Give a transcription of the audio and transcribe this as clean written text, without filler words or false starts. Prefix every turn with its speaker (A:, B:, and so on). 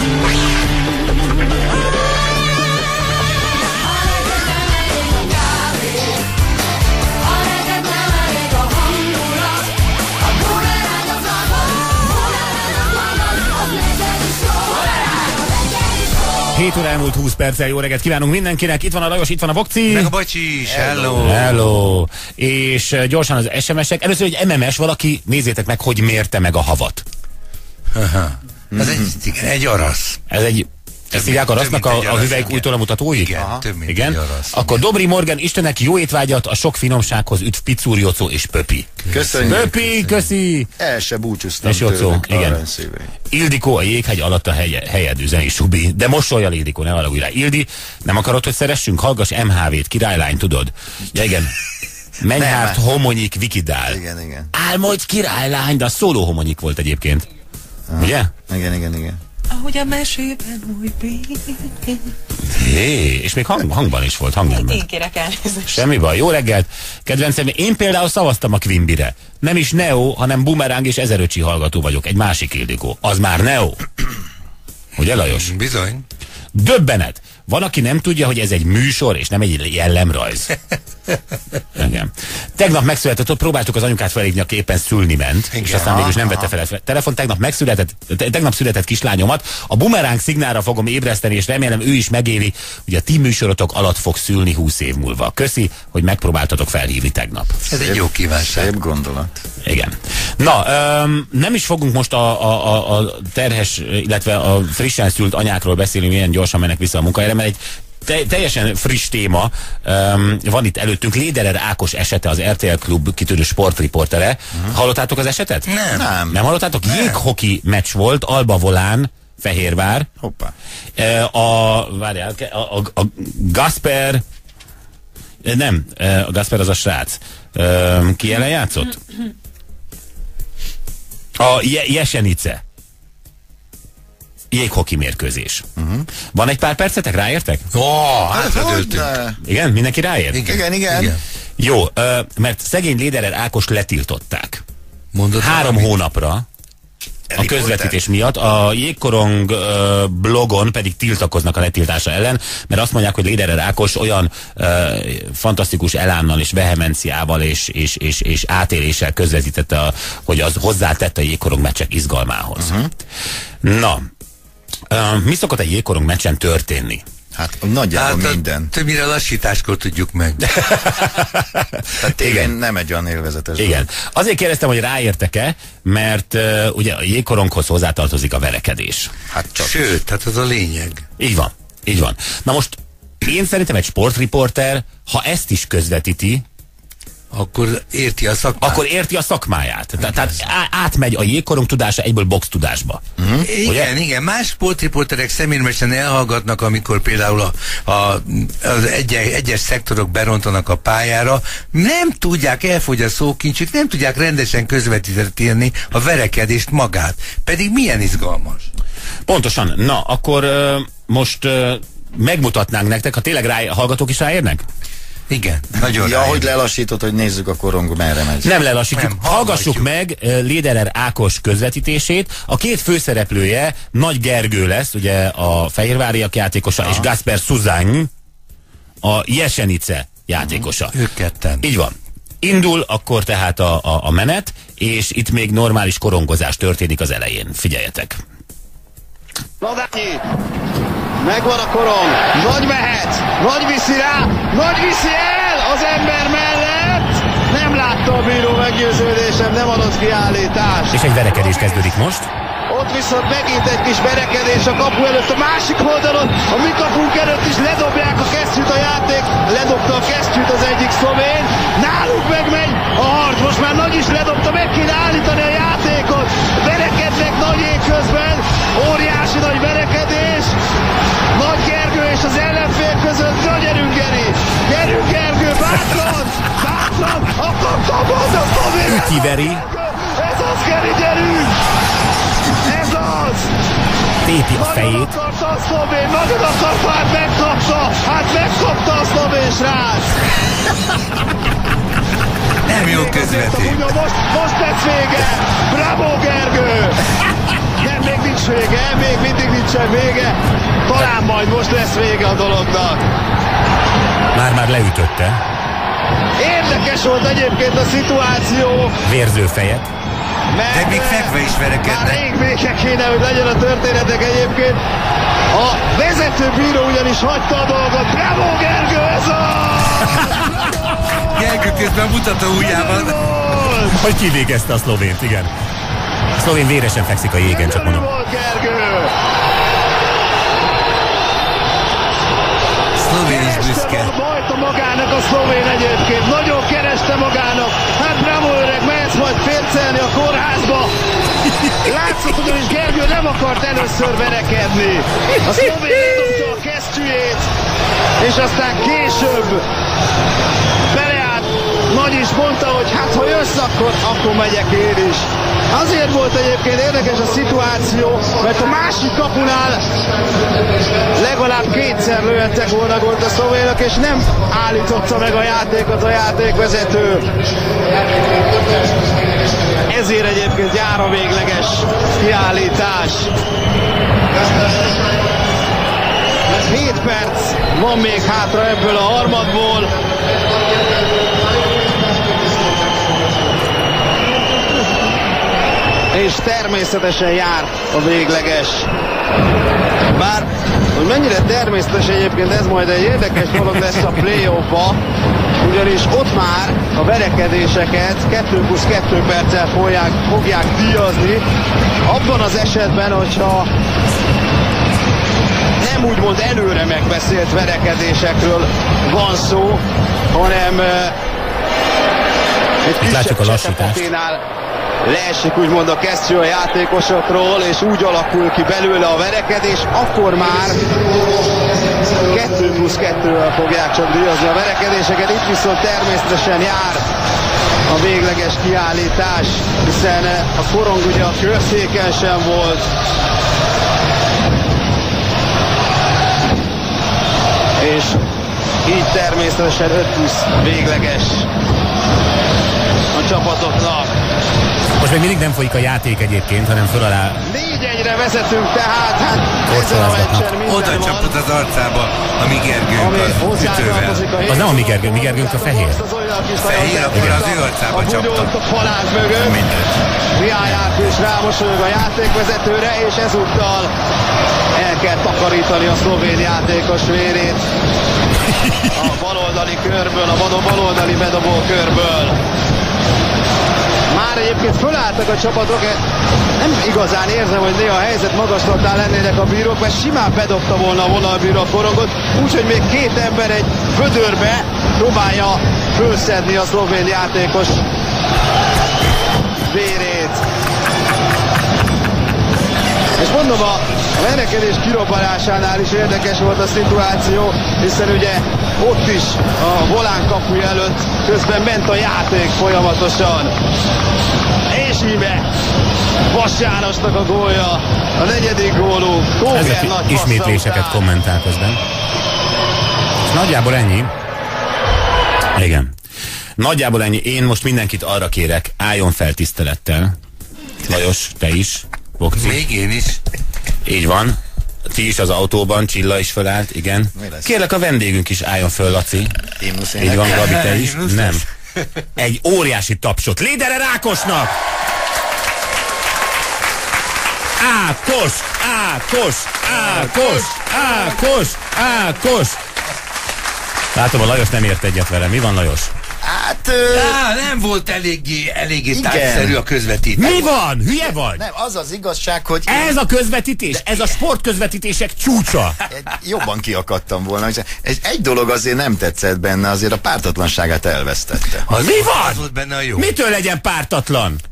A: Hét óra elmúlt 20 perccel, jó reggelt kívánunk mindenkinek, itt van a Lajos, itt van a Bokci.
B: Meg a Bacsi is, hello.
A: Hello. És gyorsan az SMS-ek, először egy MMS, valaki, nézzétek meg, hogy mérte meg a havat.
B: Ez egy arasz.
A: Ezt hívják arasznak a hüvelykújtól mutatói?
B: Igen, több mint
A: igen.
B: Egy arasz.
A: Akkor Dobri Morgan, Istenek jó étvágyat, a sok finomsághoz üdv Picúr, Jocó és Pöpi.
C: Köszönjük.
A: Pöpi, köszi!
C: El se búcsúztam
A: és Jocó, igen. Ildikó, a jéghegy alatt a helyed, üzeni Subi. De mosolyal, Ildikó, ne valami rá. Ildi, nem akarod, hogy szeressünk? Hallgass MHV-t, királylány, tudod? Ja, igen. Mennyhárt homonyik Vikidál.
C: Igen.
A: Álmodj királylány, de a szóló homonyik volt egyébként. Ugye?
C: Igen.
D: Ahogy a mesében új békén.
A: Hé, és még hangban is volt, hangnemben.
D: Én kérek elnézést.
A: Semmi baj, jó reggelt. Kedvencem, én például szavaztam a Quimbire. Nem is Neo, hanem Bumerang és Ezeröcsi hallgató vagyok. Egy másik Ildikó. Az már Neo. Ugye, Lajos?
B: Bizony.
A: Döbbenet. Van, aki nem tudja, hogy ez egy műsor, és nem egy jellemrajz. Igen. Tegnap megszületett, ott próbáltuk az anyukát felhívni, aki éppen szülni ment, és aztán mégis nem vette fel a telefon. Tegnap született kislányomat. A Bumerang szignálra fogom ébreszteni, és remélem ő is megéli, hogy a ti műsorotok alatt fog szülni 20 év múlva. Köszi, hogy megpróbáltatok felhívni tegnap.
B: Ez egy jó kívánság.
C: Szép gondolat.
A: Igen. Na, nem is fogunk most a terhes, illetve a frissen szült anyákról beszélni, milyen gyorsan mennek vissza a munkahelyre, mert egy teljesen friss téma van itt előttünk. Léderer Ákos esete, az RTL Klub kitűnő sportriportere. Hallottátok az esetet?
C: Nem.
A: Nem hallottátok? Jéghoki meccs volt, Alba Volán, Fehérvár.
C: Hoppá.
A: A Gasper, nem, a Gasper az a srác. Ki ellen játszott? A Jesenice. Jéghoki mérkőzés. Van egy pár percetek, ráértek?
B: Átradöltünk.
A: Igen? Mindenki ráér?
C: Igen.
A: Jó, mert szegény Léderer Ákost letiltották.
B: Mondod
A: 3 hónapra a közvetítés miatt. A Jégkorong blogon pedig tiltakoznak a letiltása ellen, mert azt mondják, hogy Léderer Ákos olyan fantasztikus elánnal és vehemenciával és átéléssel közvetítette, hogy az hozzátette a Jégkorong meccsek izgalmához. Na, mi szokott egy Jégkorong meccsen történni?
C: Hát nagyjából minden.
B: Többnyire lassításkor tudjuk meg.
C: Tehát tévén nem egy olyan élvezetes.
A: Igen. Azért kérdeztem, hogy ráértek-e, mert ugye a Jégkoronghoz hozzátartozik a verekedés.
C: Hát csak.
B: Sőt, hát az a lényeg.
A: Így van. Na most én szerintem egy sportriporter, ha ezt is közvetíti,
B: akkor érti a szakmáját.
A: Tehát átmegy a Jégkorong tudása egyből box tudásba.
B: Igen. Más sportriporterek szemérmesen elhallgatnak, amikor például az egyes szektorok berontanak a pályára, nem tudják, elfogy a szókincsük, nem tudják rendesen közvetíteni a verekedést magát. Pedig milyen izgalmas.
A: Pontosan. Na, akkor most megmutatnánk nektek, ha tényleg hallgatók is ráérnek?
B: Igen, nagyon
C: Ja, hogy lelassított, hogy nézzük a korong merre megy.
A: Nem lelassítjuk, hallgassuk meg Léderer Ákos közvetítését. A két főszereplője Nagy Gergő lesz, ugye a fehérváriak játékosa, és Gasper Szuzany, a Jesenice játékosa.
B: Ők ketten.
A: Így van. Indul akkor tehát a menet, és itt még normális korongozás történik az elején. Figyeljetek!
E: Ladányi! Megvan a korong, nagy mehet, nagy viszi rá, nagy viszi el az ember mellett. Nem látta a bíró, meggyőződésem, nem adott kiállítást.
A: És egy verekedés kezdődik most.
E: Ott viszont megint egy kis verekedés a kapu előtt, a másik oldalon, a mi kapunk előtt is ledobják a kesztyűt a játék. Ledobta a kesztyűt az egyik szlovén, náluk megmegy a harc, most már Nagy is ledobta, meg kéne állítani a játékot. Verekednek Nagy ég közben, óriási nagy verekedés. Nagy Gergő és az ellenfél között, na gyerünk Geri! Gyerünk Gergő, bátran! Akkor kapod a szlovén!
A: Ütiveri.
E: Ez az Geri, gyerünk! Ez az!
A: Tépi a fejét.
E: Nagyon akarta a szlovén, nagyon akarta, hát megkapta a szlovén srác!
B: Nem jó közvetítés.
E: Most lesz vége! Bravo Gergő! Nem, még nincs vége, még mindig nincsen vége. Talán majd most lesz vége a dolognak.
A: Már leütötte.
E: Érdekes volt egyébként a szituáció.
A: Vérző fejet.
B: De még fekve is verekednek.
E: Már rég vége kéne, hogy legyen a történetek egyébként. A vezető bíró ugyanis hagyta a dolgot. Bravo, Gergő, ez a...
B: Gergő közben mutató ujjával.
A: Hogy kivégezte a szlovént, igen. A szlovén véresen fekszik a jégen, csak mondom.
E: Volt Gergő.
B: Szlovén is büszke.
E: Bajta magának a szlovén egyébként. Nagyon kereste magának. Hát bravo öreg, mehetsz majd fércelni a kórházba. Látszott, ugyanis Gergő nem akart először verekedni. A szlovén ledobta a kesztyűjét, és aztán később beleállt. Nagy is mondta, hogy hát ha jössz, akkor megyek én is. Azért volt egyébként érdekes a szituáció, mert a másik kapunál legalább kétszer lőhettek volna gólt a szlovénok, és nem állította meg a játékot a játékvezető. Ezért egyébként jár a végleges kiállítás. 7 perc van még hátra ebből a harmadból. És természetesen jár a végleges. Bár, hogy mennyire természetes egyébként, ez majd egy érdekes dolog lesz a play-offba, ugyanis ott már a verekedéseket 2+2 perccel fogják díjazni, abban az esetben, hogyha nem úgymond előre megbeszélt verekedésekről van szó, hanem egy kisebb csetepeténál leesik úgymond a kesztyű a játékosokról, és úgy alakul ki belőle a verekedés, akkor már 2+2-vel fogják csak díjazni a verekedéseket. Itt viszont természetesen jár a végleges kiállítás, hiszen a korong ugye a körszéken sem volt. És így természetesen 5+ végleges a csapatoknak.
A: Most még mindig nem folyik a játék egyébként, hanem föl alá...
E: 4-1-re vezetünk tehát, hát ezen a meccsen minden
B: oda
E: van.
B: csapott az arcába a mi Gergőnk az ütővel.
A: Az nem a mi Gergőnk, mi Gergőnk a fehér.
B: Fehér, akkor az ő arcába csapta.
E: A falánk mögött. Riályát is rámosolyog a játékvezetőre, és ezúttal el kell takarítani a szlovén játékos vérét. A baloldali körből, a baloldali bedobó körből. Már egyébként fölálltak a csapatok, nem igazán érzem, hogy néha a helyzet magaslatán lennének a bírók, mert simán bedobta volna a vonalbíró a korongot, úgyhogy még 2 ember egy vödörbe próbálja fölszedni a szlovén játékos vérét. És mondom, a verekedés kirobbanásánál is érdekes volt a szituáció, hiszen ugye ott is a volán kapuja előtt közben ment a játék folyamatosan. És íme Vas Jánosnak a gólja, a 4. gólunk.
A: Ezek ismétléseket kommentál közben. És nagyjából ennyi. Igen. Nagyjából ennyi. Én most mindenkit arra kérek, álljon fel tisztelettel. Lajos, te is. Bokci.
B: Még én is.
A: Így van. Ti is az autóban, Csilla is fölállt, igen. Kérlek, a vendégünk is álljon föl, Laci. Így van, Gabi, te is. Nem. Egy óriási tapsot Lederer Ákosnak! Ákos! Ákos! Ákos! Ákos! Ákos! Látom, a Lajos nem ért egyet vele. Mi van, Lajos?
C: Hát...
B: nem volt eléggé tárgyszerű a közvetítés.
A: Mi van? Hülye vagy?
C: Nem, az az igazság, hogy...
A: Ez a közvetítés? Ez a sportközvetítések csúcsa?
C: Jobban kiakadtam volna. Egy dolog azért nem tetszett benne, azért a pártatlanságát elvesztette.
A: Mi van?
B: Az volt benne a jó.
A: Mitől legyen pártatlan?